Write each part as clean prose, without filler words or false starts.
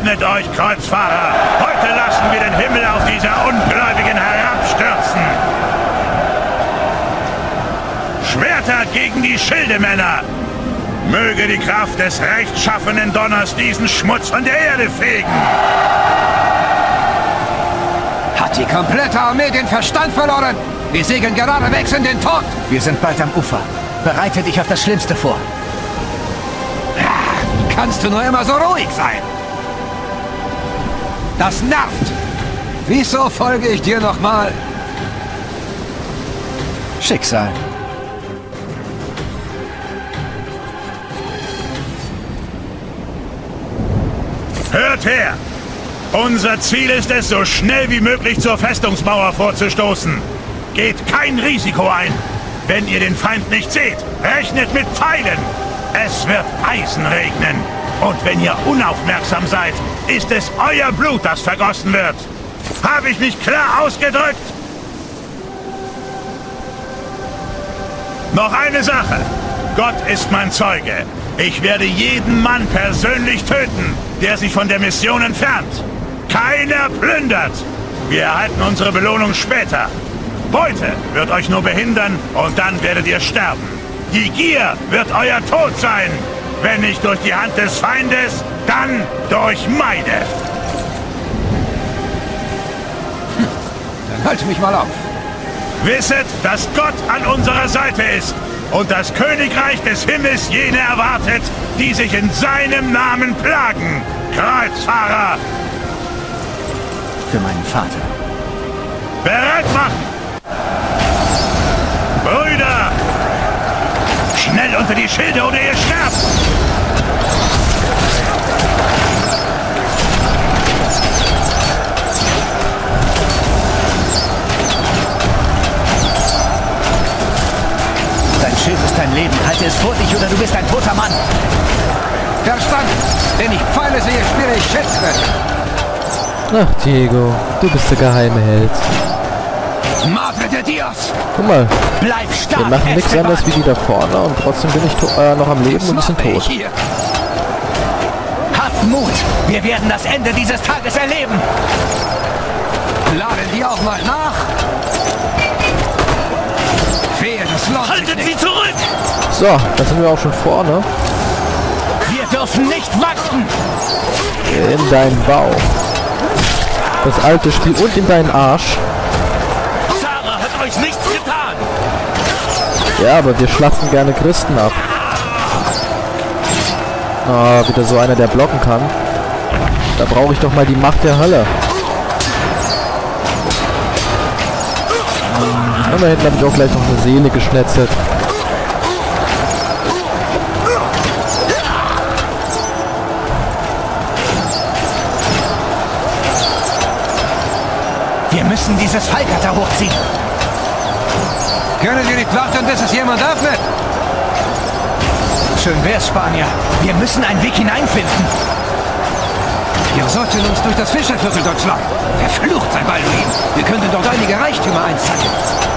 Öffnet euch, Kreuzfahrer! Heute lassen wir den Himmel auf diese Ungläubigen herabstürzen! Schwerter gegen die Schildemänner! Möge die Kraft des rechtschaffenen Donners diesen Schmutz von der Erde fegen! Hat die komplette Armee den Verstand verloren? Wir segeln geradewegs in den Tod! Wir sind bald am Ufer. Bereite dich auf das Schlimmste vor. Wie kannst du nur immer so ruhig sein? Das nervt! Wieso folge ich dir nochmal? Schicksal. Hört her! Unser Ziel ist es, so schnell wie möglich zur Festungsmauer vorzustoßen. Geht kein Risiko ein. Wenn ihr den Feind nicht seht, rechnet mit Pfeilen. Es wird Eisen regnen. Und wenn ihr unaufmerksam seid, ist es euer Blut, das vergossen wird. Habe ich mich klar ausgedrückt? Noch eine Sache. Gott ist mein Zeuge. Ich werde jeden Mann persönlich töten, der sich von der Mission entfernt. Keiner plündert. Wir erhalten unsere Belohnung später. Beute wird euch nur behindern und dann werdet ihr sterben. Die Gier wird euer Tod sein. Wenn nicht durch die Hand des Feindes, dann durch meine. Dann halt mich mal auf. Wisset, dass Gott an unserer Seite ist und das Königreich des Himmels jene erwartet, die sich in seinem Namen plagen. Kreuzfahrer! Für meinen Vater. Bereit machen! Brüder! Schnell unter die Schilde oder ihr sterbt! Dein Schild ist dein Leben. Halte es vor dich oder du bist ein toter Mann. Verstanden. Wenn ich Pfeile sehe, spüre ich Schildkröte. Ach, Diego, du bist der geheime Held. Madre de Dios! Guck mal, Bleib stark, wir machen nichts Esteban. anderes wie die da vorne und trotzdem bin ich noch am Leben und die sind tot. Hier. Habt Mut! Wir werden das Ende dieses Tages erleben! Laden die auch mal nach! Wehe, das lohnt sich Haltet nicht. sie zurück! So, da sind wir auch schon vorne. Wir dürfen nicht warten! In deinen Bauch. Das alte Spiel und in deinen Arsch. Sarah hat euch nichts getan! Ja, aber wir schlachten gerne Christen ab. Ah, wieder so einer, der blocken kann. Da brauche ich doch mal die Macht der Hölle. Und da hinten habe ich auch gleich noch eine Seele geschnetzelt. Wir müssen dieses Fallgatter hochziehen! Können Sie nicht warten, bis es jemand öffnet? Schön wär's, Spanier. Wir müssen einen Weg hineinfinden. Wir sollten uns durch das Fischerviertel dort schlagen. Verflucht sei Balduin. Wir könnten dort einige Reichtümer einsacken.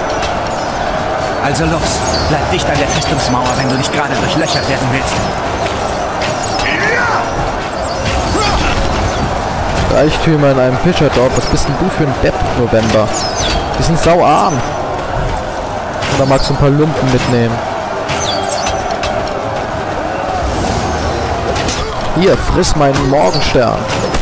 Also los, bleib dicht an der Festungsmauer, wenn du nicht gerade durchlöchert werden willst. Reichtümer in einem Fischerdorf. Was bist denn du für ein Depp, November? Die sind sauarm. Oder magst du ein paar Lumpen mitnehmen? Hier, friss meinen Morgenstern.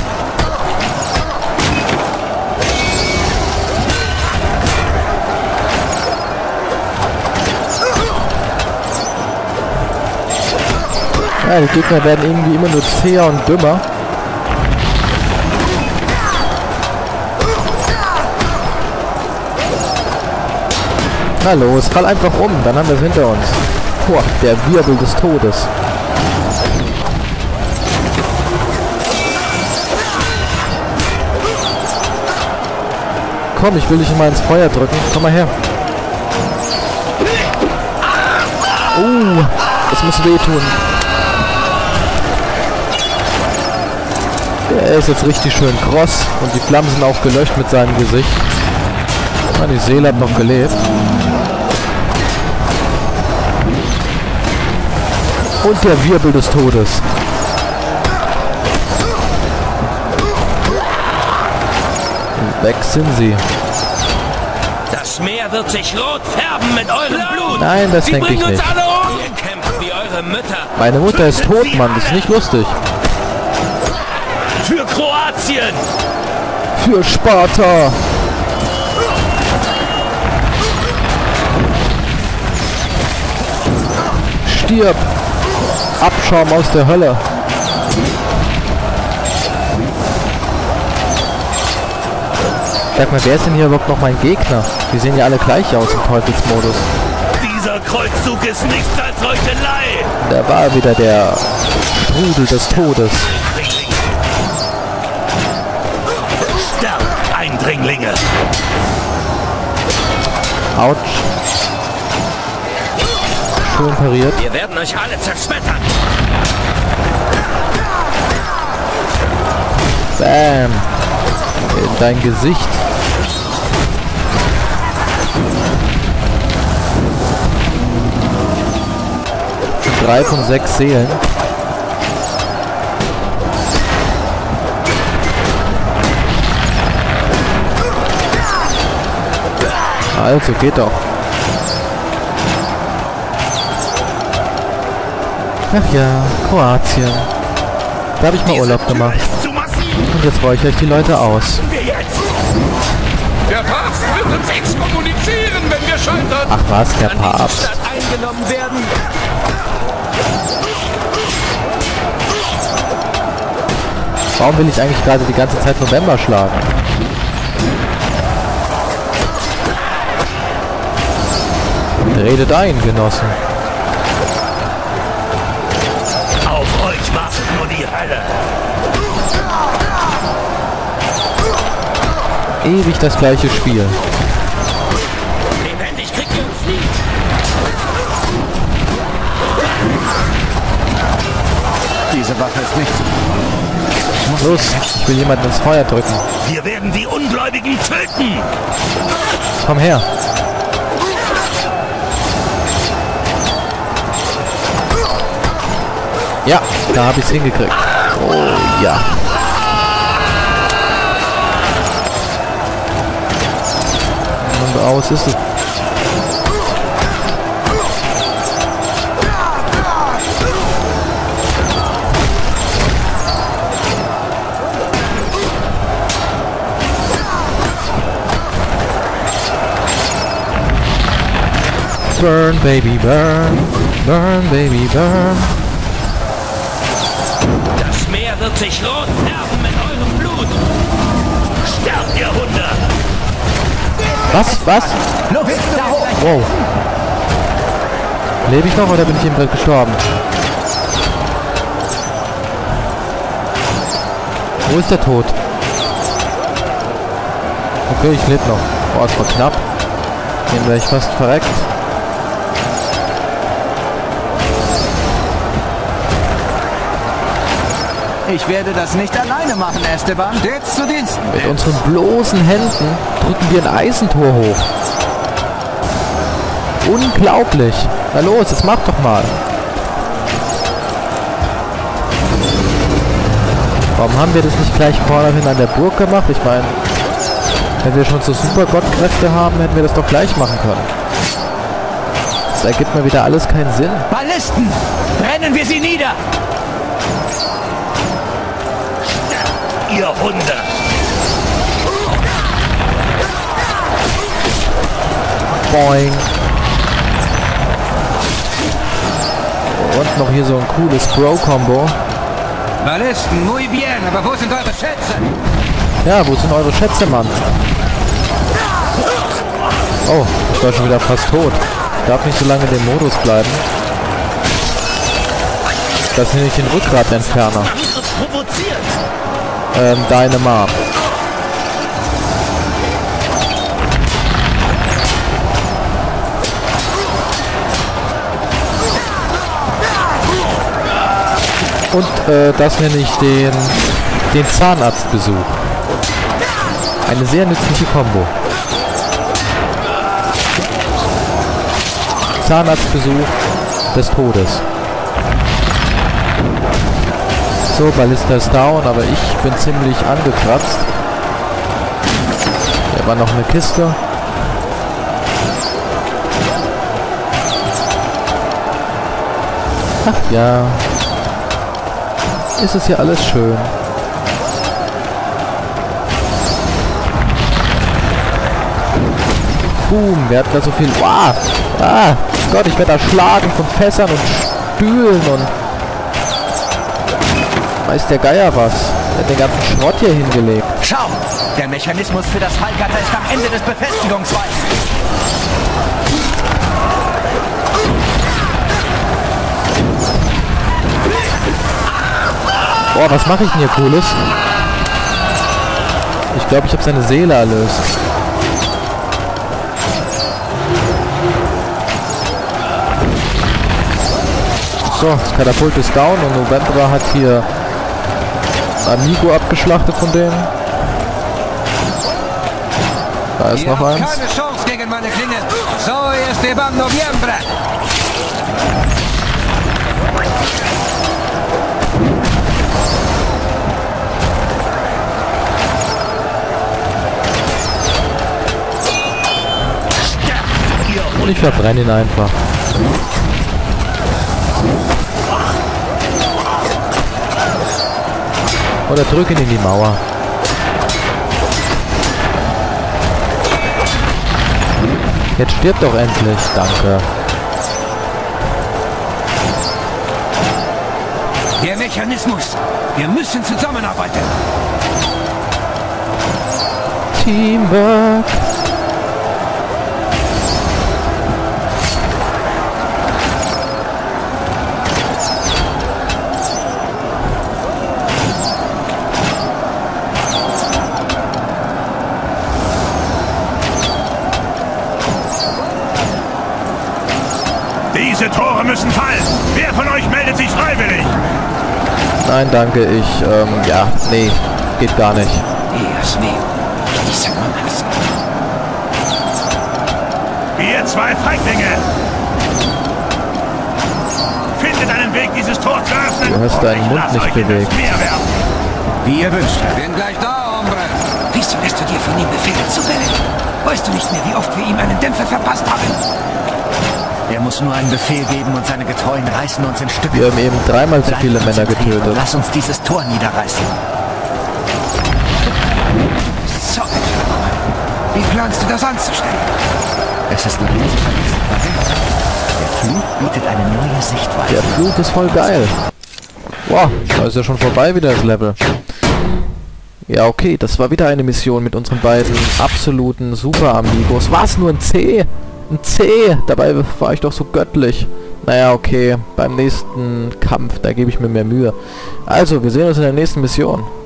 Ja, die Gegner werden irgendwie immer nur zäher und dümmer. Na los, fall einfach um, dann haben wir es hinter uns. Boah, der Wirbel des Todes. Komm, ich will dich mal ins Feuer drücken. Komm mal her. Oh, das muss wehtun. Der ist jetzt richtig schön kross und die Flammen sind auch gelöscht mit seinem Gesicht. Ja, die Seele hat noch gelebt. Und der Wirbel des Todes. Weg sind sie. Das Meer wird sich rot färben mit eurem Blut. Nein, das denke ich bringen uns nicht. alle um. Ihr kämpft wie eure Mütter. Meine Mutter ist tot, Mann. Das ist nicht lustig. Für Kroatien. Für Sparta. Stirb. Abschaum aus der Hölle. Sag mal, wer ist denn hier überhaupt noch mein Gegner? Die sehen ja alle gleich aus im Teufelsmodus. Dieser Kreuzzug ist nichts als Heuchelei. Da war wieder der Strudel des Todes. Sterbt, Eindringlinge. Autsch. Schön pariert. Wir werden euch alle zerschmettern. Bam. In dein Gesicht. Das sind 3 von 6 Seelen. Also, geht doch. Ach ja, Kroatien. Da habe ich mal Urlaub gemacht. Und jetzt räuchere ich die Leute aus. Der Papst wird uns exkommunizieren, wenn wir scheitern. Ach was, der Papst. Stadt eingenommen werden. Warum will ich eigentlich gerade die ganze Zeit November schlagen? Redet ein, Genossen. Auf euch wartet nur die Hölle. Ewig das gleiche Spiel. Lebendig kriegt ihr uns nie. Diese Waffe ist nicht zu... Los, ich will jemanden ins Feuer drücken. Wir werden die Ungläubigen töten. Komm her. Ja, da habe ich es hingekriegt. Oh ja. Und aus ist es. Burn, baby, burn. Burn, baby, burn. Das Meer wird sich rot färben mit eurem Blut. Sterbt, ihr Hunde! Was? Was? Los, da hoch! Wow. Lebe ich noch oder bin ich eben gerade gestorben? Wo ist der Tod? Okay, ich lebe noch. Boah, es war knapp. Den wäre ich fast verreckt. Ich werde das nicht alleine machen, Esteban. Jetzt zu Diensten. Mit unseren bloßen Händen drücken wir ein Eisentor hoch. Unglaublich. Na los, jetzt mach doch mal. Warum haben wir das nicht gleich vorne hin an der Burg gemacht? Ich meine, wenn wir schon so super Gottkräfte haben, hätten wir das doch gleich machen können. Das ergibt mir wieder alles keinen Sinn. Ballisten! Brennen wir sie nieder! Ihr Hunde! Boing. Und noch hier so ein cooles Bro-Kombo. Ballisten, muy bien, aber wo sind eure Schätze? Ja, wo sind eure Schätze, Mann? Oh, ich war schon wieder fast tot. Ich darf nicht so lange in dem Modus bleiben. Das ist nämlich den Rückgratentferner. Angriff provoziert! Deine Mom. Und das nenne ich den Zahnarztbesuch. Eine sehr nützliche Kombo. Zahnarztbesuch des Todes. So, Ballista ist down, aber ich bin ziemlich angekratzt. war noch eine Kiste. Ach ja. Ist es hier alles schön. Boom, wer hat da so viel... Wow! Ah! Gott, ich werde erschlagen von Fässern und Stühlen und... Weiß der Geier was. Der hat den ganzen Schrott hier hingelegt. Schau! Der Mechanismus für das Fallgatter ist am Ende des Befestigungswalls. Boah, was mache ich denn hier Cooles? Ich glaube, ich habe seine Seele erlöst. So, das Katapult ist down und November hat hier Amigo abgeschlachtet von dem. Da ist noch eins. Keine Chance gegen meine Klinge. So Esteban Noviembre. Und ich verbrenne ihn einfach. Oder drücke ihn in die Mauer. Jetzt stirbt doch endlich. Danke. Der Mechanismus. Wir müssen zusammenarbeiten. Teamwork. Diese Tore müssen fallen. Wer von euch meldet sich freiwillig? Nein, danke. Ja, nee, geht gar nicht. Dios mío. Ihr zwei Feiglinge! Findet einen Weg, dieses Tor zu öffnen. Du hast deinen Mund nicht bewegt. Wie ihr wünscht. Bin gleich da, Hombre. Wieso lässt du dir von ihm Befehle zuwenden? Weißt du nicht mehr, wie oft wir ihm einen Dämpfer verpasst haben? Er muss nur einen Befehl geben und seine Getreuen reißen uns in Stücke. Wir haben eben dreimal so viele Männer getötet. Lass uns dieses Tor niederreißen. So, wie planst du das anzustellen? Es ist noch nicht zu vergessen. Der Flug bietet eine neue Sichtweise. Der Flug ist voll geil. Wow, da ist ja schon vorbei wieder das Level. Ja, okay, das war wieder eine Mission mit unseren beiden absoluten Super-Amigos. Was? Nur ein C? Ein C! Dabei war ich doch so göttlich. Naja, okay, beim nächsten Kampf, da gebe ich mir mehr Mühe. Also, wir sehen uns in der nächsten Mission.